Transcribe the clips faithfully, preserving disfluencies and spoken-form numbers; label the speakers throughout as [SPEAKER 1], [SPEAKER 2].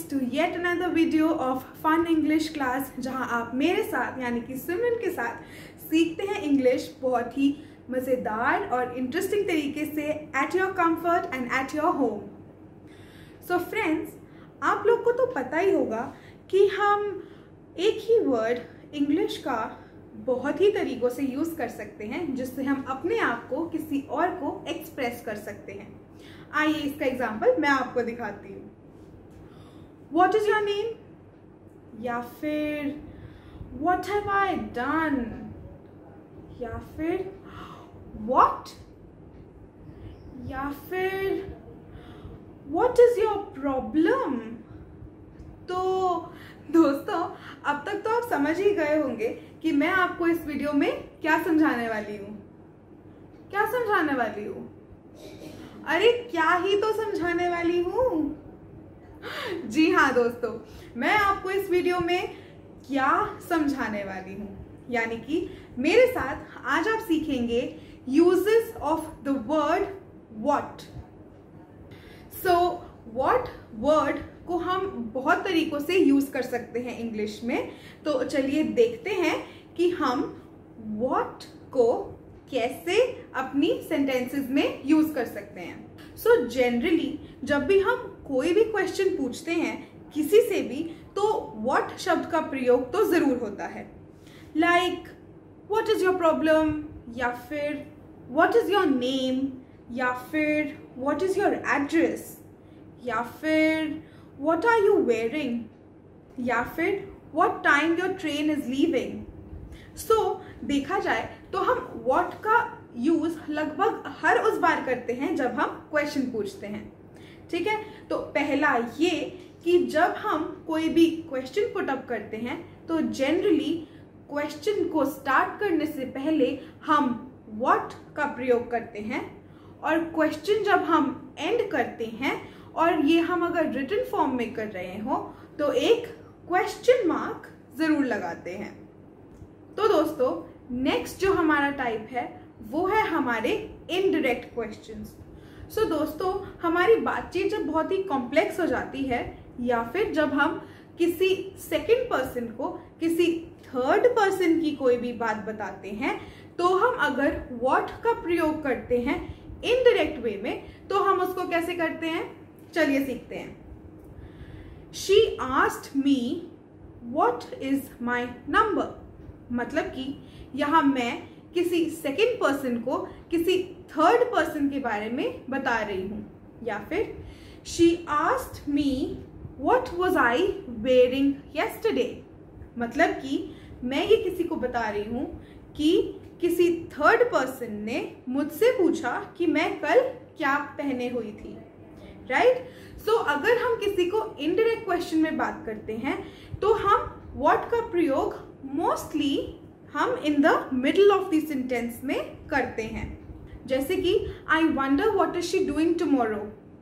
[SPEAKER 1] Friends to yet another video of fun English class, जहां आप मेरे साथ यानी कि सिमरन के साथ सीखते हैं इंग्लिश बहुत ही मज़ेदार और इंटरेस्टिंग तरीके से at your comfort and at your home. So friends, आप लोग को तो पता ही होगा कि हम एक ही वर्ड इंग्लिश का बहुत ही तरीक़ों से यूज़ कर सकते हैं जिससे हम अपने आप को किसी और को एक्सप्रेस कर सकते हैं। आइए इसका एग्जाम्पल मैं आपको दिखाती हूँ। What is your name? या फिर What have I done? या फिर What? या फिर What is your problem? तो दोस्तों, अब तक तो आप समझ ही गए होंगे कि मैं आपको इस वीडियो में क्या समझाने वाली हूँ। क्या समझाने वाली हूँ? अरे क्या ही तो समझाने वाली हूँ। जी हाँ दोस्तों, मैं आपको इस वीडियो में क्या समझाने वाली हूँ, यानी कि मेरे साथ आज आप सीखेंगे uses of the word what. So what word को हम बहुत तरीकों से यूज कर सकते हैं इंग्लिश में। तो चलिए देखते हैं कि हम व्हाट को कैसे अपनी सेंटेंसेस में यूज कर सकते हैं। सो so, जनरली जब भी हम कोई भी क्वेश्चन पूछते हैं किसी से भी, तो व्हाट शब्द का प्रयोग तो जरूर होता है। Like what is your problem, या फिर व्हाट इज योर नेम, या फिर व्हाट इज योर एड्रेस, या फिर व्हाट आर यू वेयरिंग, या फिर what time your train is leaving. So देखा जाए तो हम व्हाट का यूज लगभग हर उस बार करते हैं जब हम क्वेश्चन पूछते हैं। ठीक है, तो पहला ये कि जब हम कोई भी क्वेश्चन पुट अप करते हैं तो जनरली क्वेश्चन को स्टार्ट करने से पहले हम व्हाट का प्रयोग करते हैं, और क्वेश्चन जब हम एंड करते हैं और ये हम अगर रिटन फॉर्म में कर रहे हो तो एक क्वेश्चन मार्क जरूर लगाते हैं। तो दोस्तों, नेक्स्ट जो हमारा टाइप है वो है हमारे इनडायरेक्ट क्वेश्चंस। सो दोस्तों, हमारी बातचीत जब बहुत ही कॉम्प्लेक्स हो जाती है, या फिर जब हम किसी सेकंड पर्सन को किसी थर्ड पर्सन की कोई भी बात बताते हैं, तो हम अगर व्हाट का प्रयोग करते हैं इनडायरेक्ट वे में, तो हम उसको कैसे करते हैं, चलिए सीखते हैं। She asked me what is my number। मतलब कि यहाँ मैं किसी सेकंड पर्सन को किसी थर्ड पर्सन के बारे में बता रही हूँ। या फिर She asked me what was I wearing yesterday। मतलब कि मैं ये किसी को बता रही हूँ कि किसी थर्ड पर्सन ने मुझसे पूछा कि मैं कल क्या पहने हुई थी। राइट? सो so, अगर हम किसी को इनडायरेक्ट क्वेश्चन में बात करते हैं तो हम व्हाट का प्रयोग मोस्टली हम in the middle of the sentence में करते हैं। जैसे कि I wonder what is she doing tomorrow,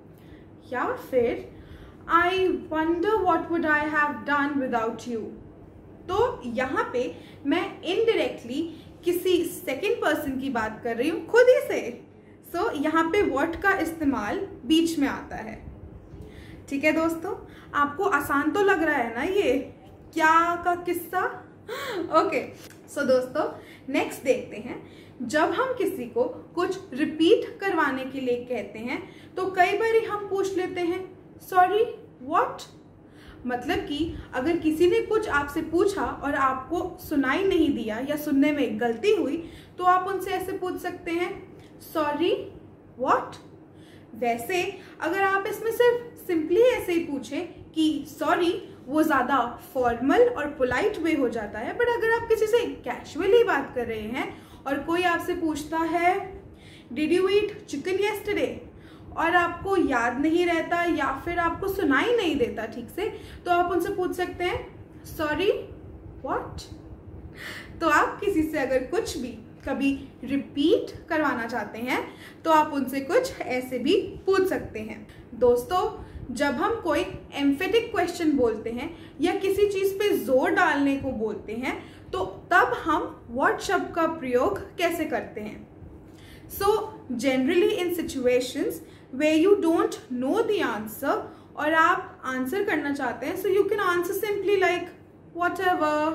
[SPEAKER 1] या फिर I wonder what would I have done without you. तो यहाँ पे मैं इनडायरेक्टली किसी सेकेंड पर्सन की बात कर रही हूँ, खुद ही से। सो so, यहाँ पे व्हाट का इस्तेमाल बीच में आता है। ठीक है दोस्तों, आपको आसान तो लग रहा है ना ये क्या का किस्सा? ओके, सो दोस्तों नेक्स्ट देखते हैं। जब हम किसी को कुछ रिपीट करवाने के लिए कहते हैं तो कई बार हम पूछ लेते हैं सॉरी व्हाट। मतलब कि अगर किसी ने कुछ आपसे पूछा और आपको सुनाई नहीं दिया या सुनने में गलती हुई, तो आप उनसे ऐसे पूछ सकते हैं सॉरी व्हाट। वैसे अगर आप इसमें सिर्फ सिंपली ऐसे ही पूछें कि सॉरी, वो ज़्यादा फॉर्मल और पोलाइट वे हो जाता है। बट अगर आप किसी से कैजुअली बात कर रहे हैं और कोई आपसे पूछता है did you eat chicken yesterday, और आपको याद नहीं रहता या फिर आपको सुनाई नहीं देता ठीक से, तो आप उनसे पूछ सकते हैं सॉरी व्हाट। तो आप किसी से अगर कुछ भी कभी रिपीट करवाना चाहते हैं तो आप उनसे कुछ ऐसे भी पूछ सकते हैं। दोस्तों, जब हम कोई एम्फेटिक क्वेश्चन बोलते हैं या किसी चीज पे जोर डालने को बोलते हैं, तो तब हम व्हाट शब्द का प्रयोग कैसे करते हैं। So generally in situations where you don't know the answer और आप आंसर करना चाहते हैं, so you can answer simply like whatever.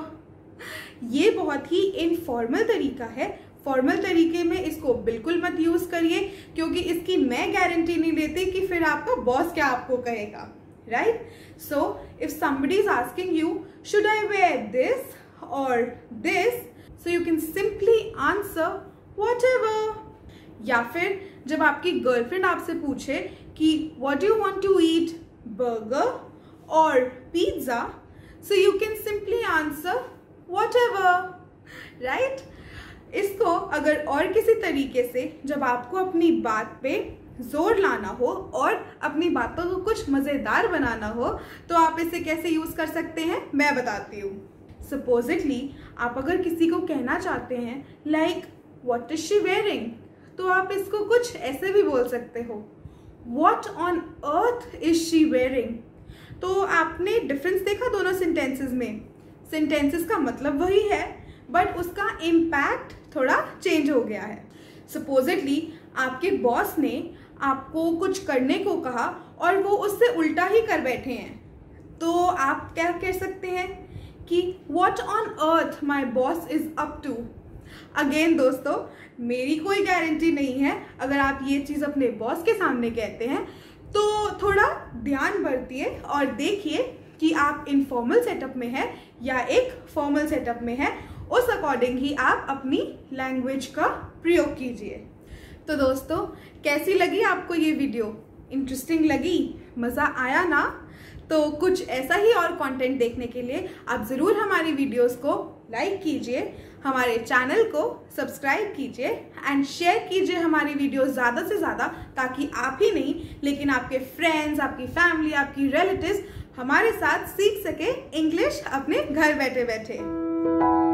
[SPEAKER 1] ये बहुत ही इनफॉर्मल तरीका है, फॉर्मल तरीके में इसको बिल्कुल मत यूज करिए, क्योंकि इसकी मैं गारंटी नहीं लेती कि फिर आपका बॉस क्या आपको कहेगा, right? So if somebody is asking you should I wear this और this, so you can simply answer whatever. या फिर जब आपकी गर्लफ्रेंड आपसे पूछे कि what do you want to eat, burger और pizza, so you can simply answer whatever, right? इसको अगर और किसी तरीके से जब आपको अपनी बात पे जोर लाना हो और अपनी बातों को कुछ मजेदार बनाना हो, तो आप इसे कैसे यूज कर सकते हैं मैं बताती हूँ। सपोजिटली आप अगर किसी को कहना चाहते हैं like what is she wearing, तो आप इसको कुछ ऐसे भी बोल सकते हो, what on earth is she wearing. तो आपने डिफरेंस देखा दोनों सेंटेंसेस में? सेंटेंसेस का मतलब वही है, बट उसका इम्पैक्ट थोड़ा चेंज हो गया है। सपोजिटली आपके बॉस ने आपको कुछ करने को कहा और वो उससे उल्टा ही कर बैठे हैं, तो आप क्या कह सकते हैं कि what on earth my boss is up to. Again दोस्तों, मेरी कोई गारंटी नहीं है, अगर आप ये चीज़ अपने बॉस के सामने कहते हैं तो थोड़ा ध्यान बरतिए और देखिए कि आप इनफॉर्मल सेटअप में है या एक फॉर्मल सेटअप में है, उस अकॉर्डिंग ही आप अपनी लैंग्वेज का प्रयोग कीजिए। तो दोस्तों, कैसी लगी आपको ये वीडियो? इंटरेस्टिंग लगी? मज़ा आया ना? तो कुछ ऐसा ही और कंटेंट देखने के लिए आप ज़रूर हमारी वीडियोस को लाइक कीजिए, हमारे चैनल को सब्सक्राइब कीजिए एंड शेयर कीजिए हमारी वीडियोस ज़्यादा से ज़्यादा, ताकि आप ही नहीं लेकिन आपके फ्रेंड्स, आपकी फैमिली, आपकी रिलेटिव्स हमारे साथ सीख सके इंग्लिश अपने घर बैठे बैठे।